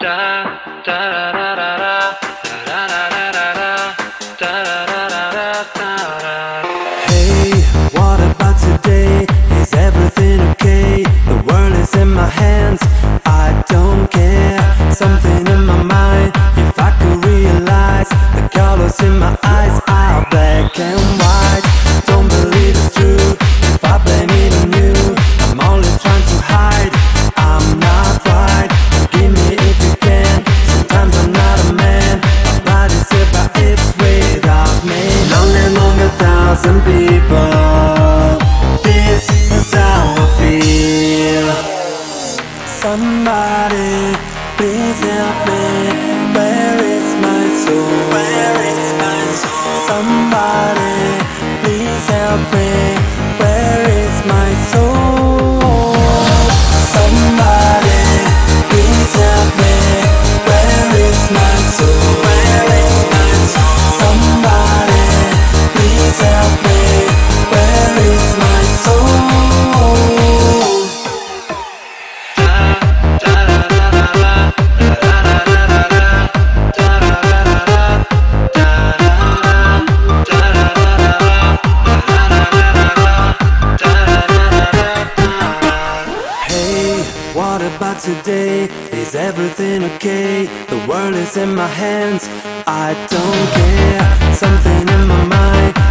Hey, what about today? Is everything okay? The world is in my hands, I don't care. Something in my mind, if I could realize the colors in my eyes are black and white. Don't believe it's true, if I blame it on you, I'm only trying to hide, I'm not right. Forgive me if you can, sometimes I'm not a man. My body's here but it's without me. Lonely among 1,000 people, this is how I feel. Somebody, please help me. Where is my soul? Where is my soul? Somebody, please help me. Where is my soul? Somebody, please help me. Where is my soul? Where is my soul? Somebody, please help me. Where is my soul? Hey, what about today? Is everything okay? The world is in my hands, I don't care. Something in my mind,